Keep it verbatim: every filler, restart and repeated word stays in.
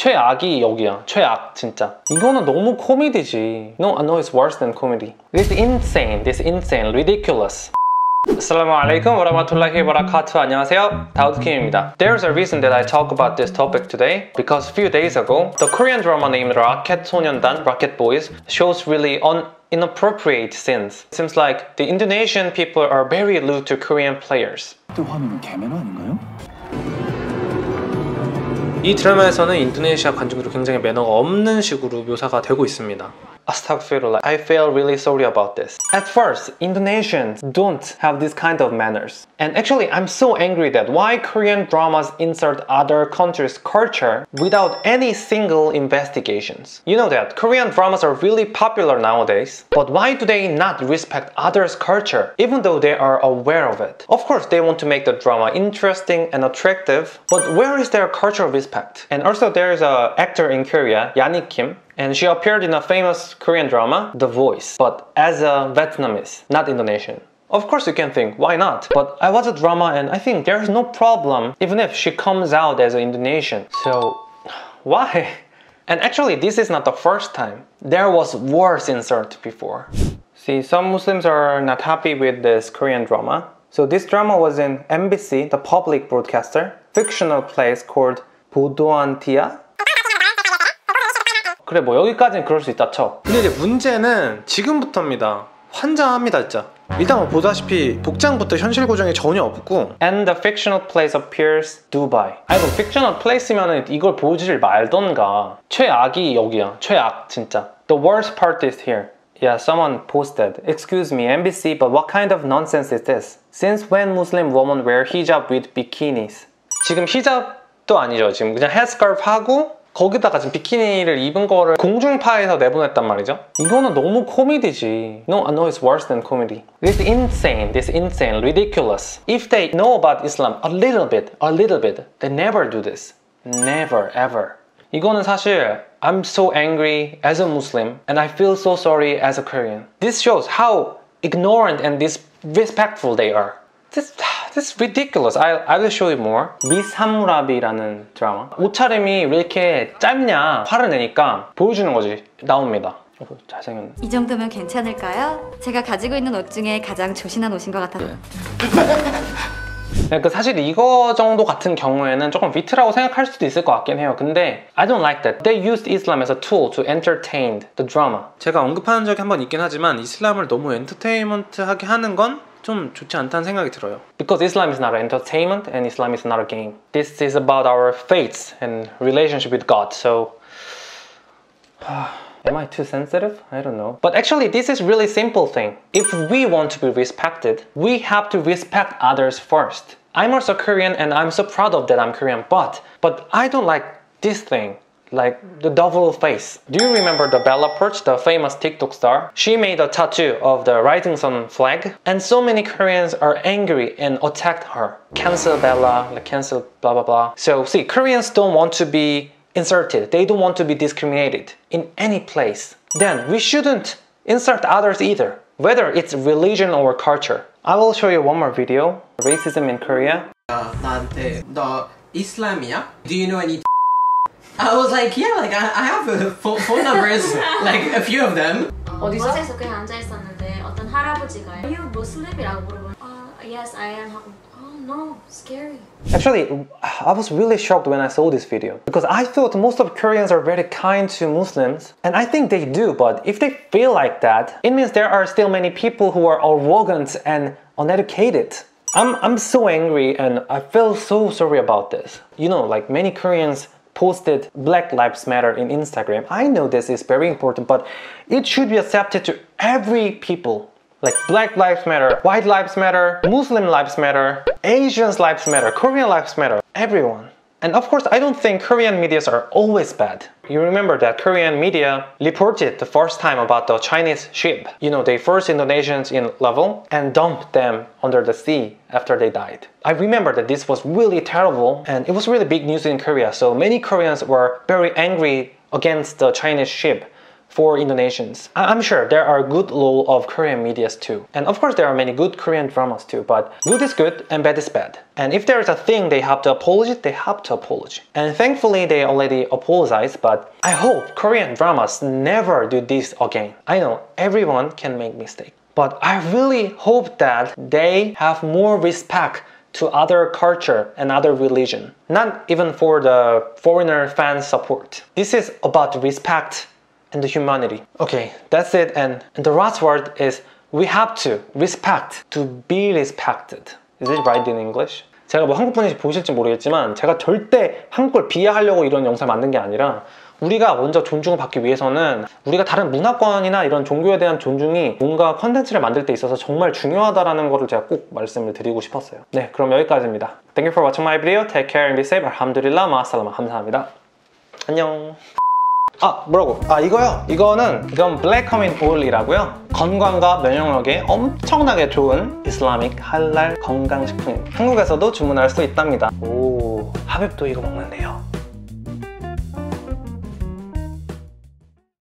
최악이 여기야. 최악 진짜. 이거는 너무 코미디지. No, no, it's worse than comedy. This is insane. This is insane. Ridiculous. Assalamu alaikum wa rahmatullahi wa barakatuh. 안녕하세요. Daud Kim입니다. There's a reason that I talk about this topic today because a few days ago, the Korean drama named Rocket 소년단, Rocket Boys, shows really un inappropriate scenes. Seems like the Indonesian people are very rude to Korean players. 또 화면은 개매너 아닌가요? 이 드라마에서는 인도네시아 관중들이 굉장히 매너가 없는 식으로 묘사가 되고 있습니다. Astaghfirullah, I feel really sorry about this. At first, Indonesians don't have this kind of manners. And actually, I'm so angry that why Korean dramas insert other countries' culture without any single investigations. You know that Korean dramas are really popular nowadays, but why do they not respect others' culture, even though they are aware of it? Of course, they want to make the drama interesting and attractive, but where is their cultural respect? And also, there is an actor in Korea, Daud Kim, and she appeared in a famous Korean drama, The Voice, but as a Vietnamese, not Indonesian. Of course you can think, why not? But I watch a drama and I think there's no problem even if she comes out as an Indonesian. So, why? And actually this is not the first time. There was worse insert before. See, some Muslims are not happy with this Korean drama. So this drama was in M B C, the public broadcaster, fictional place called 보도한티야? 그래 뭐 여기까지는 그럴 수 있다 쳐. 근데 이제 문제는 지금부터입니다. 환장합니다 진짜. 일단 뭐 보다시피 복장부터 현실 고정이 전혀 없고 And the fictional place appears Dubai. 아니 뭐 fictional place면은 이걸 보질 말던가. 최악이 여기야. 최악 진짜. The worst part is here. Yeah, someone posted, excuse me, M B C, but what kind of nonsense is this? Since when Muslim women wear hijab with bikinis? 지금 히잡도 아니죠. 지금 그냥 헤스카프 하고 거기다가 지금 비키니를 입은 거를 공중파에서 내보냈단 말이죠. 이거는 너무 코미디지. No, no, it's worse than comedy. This is insane. This is insane. Ridiculous. If they know about Islam a little bit, a little bit, they never do this. Never, ever. 이거는 사실 I'm so angry as a Muslim and I feel so sorry as a Korean. This shows how ignorant and disrespectful they are. This, this is ridiculous. I, I will show you more. 미사무라비라는 드라마. 옷차림이 왜 이렇게 짧냐 화를 내니까 보여주는 거지. 나옵니다. 어, 잘생겼네. 이 정도면 괜찮을까요? 제가 가지고 있는 옷 중에 가장 조신한 옷인 것 같아요. 그 사실 이거 정도 같은 경우에는 조금 위트라고 생각할 수도 있을 것 같긴 해요. 근데 I don't like that. They used Islam as a tool to entertain the drama. 제가 언급한 적이 한번 있긴 하지만 이슬람을 너무 엔터테인먼트하게 하는 건 좀 좋지 않다는 생각이 들어요. Because Islam is not an entertainment and Islam is not a game. This is about our faiths and relationship with God. So, am I too sensitive? I don't know. But actually, this is really simple thing. If we want to be respected, we have to respect others first. I'm also Korean and I'm so proud of that I'm Korean. But, but I don't like this thing. Like the double face. Do you remember the Bella Perch, the famous TikTok star? She made a tattoo of the Rising Sun flag, and so many Koreans are angry and attacked her. Cancel Bella, like cancel blah blah blah. So see, Koreans don't want to be inserted. They don't want to be discriminated in any place. Then we shouldn't insert others either, whether it's religion or culture. I will show you one more video. Racism in Korea. Uh, 나한테 너 이슬람이야? Do you know any? I was like, yeah, like I, I have a phone, phone numbers, like a few of them. 어디서? 버스에서 그냥 앉아 있었는데 어떤 할아버지가 Are you Muslim이라고 물어보면 uh, Yes, I am. Oh no, scary. Actually, I was really shocked when I saw this video because I thought most of Koreans are very kind to Muslims, and I think they do, but if they feel like that, it means there are still many people who are arrogant and uneducated. I'm, I'm so angry and I feel so sorry about this. You know, like many Koreans posted Black Lives Matter in Instagram. I know this is very important, but it should be accepted to every people. Like Black Lives Matter, White Lives Matter, Muslim Lives Matter, Asians Lives Matter, Korean Lives Matter, everyone. And of course, I don't think Korean medias are always bad. You remember that Korean media reported the first time about the Chinese ship. You know, they forced Indonesians in level and dumped them under the sea after they died. I remember that this was really terrible and it was really big news in Korea. So many Koreans were very angry against the Chinese ship for Indonesians. I- I'm sure there are good role of Korean medias too. And of course there are many good Korean dramas too, but good is good and bad is bad. And if there's a thing they have to apologize, they have to apologize. And thankfully they already apologized, but I hope Korean dramas never do this again. I know everyone can make mistakes, but I really hope that they have more respect to other culture and other religion. Not even for the foreigner fan support. This is about respect and the humanity. Okay, that's it. And, and the last word is we have to respect, to be respected. Is it right in English? 제가 뭐 한국 분인지 보실지 모르겠지만 제가 절대 한국을 비하하려고 이런 영상을 만든 게 아니라 우리가 먼저 존중을 받기 위해서는 우리가 다른 문화권이나 이런 종교에 대한 존중이 뭔가 컨텐츠를 만들 때 있어서 정말 중요하다는 거를 제가 꼭 말씀을 드리고 싶었어요. 네, 그럼 여기까지입니다. Thank you for watching my video. Take care and be safe. 알함두릴라 마살라마. 감사합니다. 안녕. 아, 뭐라고? 아, 이거요? 이거는 이건 블랙 커민 오일이라고요. 건강과 면역력에 엄청나게 좋은 이슬라믹 할랄 건강식품입니다. 한국에서도 주문할 수 있답니다. 오, 하빕도 이거 먹는데요.